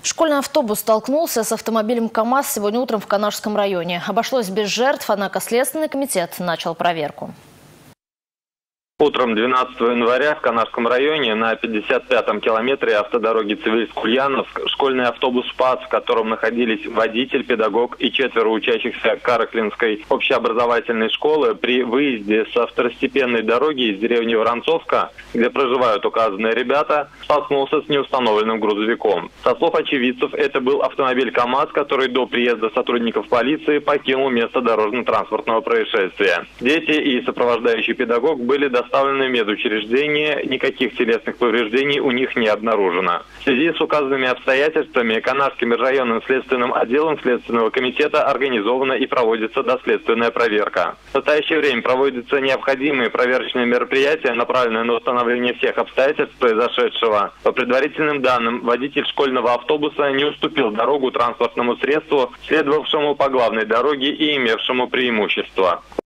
Школьный автобус столкнулся с автомобилем КАМАЗ сегодня утром в Канашском районе. Обошлось без жертв, однако Следственный комитет начал проверку. Утром 12 января в Канашском районе на 55-м километре автодороги Цивильск-Ульяновск школьный автобус «ПАС», в котором находились водитель, педагог и 4 учащихся Караклинской общеобразовательной школы, при выезде со второстепенной дороги из деревни Воронцовка, где проживают указанные ребята, столкнулся с неустановленным грузовиком. Со слов очевидцев, это был автомобиль КАМАЗ, который до приезда сотрудников полиции покинул место дорожно-транспортного происшествия. Дети и сопровождающий педагог были доставлены в медучреждение, никаких телесных повреждений у них не обнаружено. В связи с указанными обстоятельствами Канашским районным следственным отделом Следственного комитета организована и проводится доследственная проверка. В настоящее время проводятся необходимые проверочные мероприятия, направленные на установление всех обстоятельств произошедшего. По предварительным данным, водитель школьного автобуса не уступил дорогу транспортному средству, следовавшему по главной дороге и имевшему преимущество.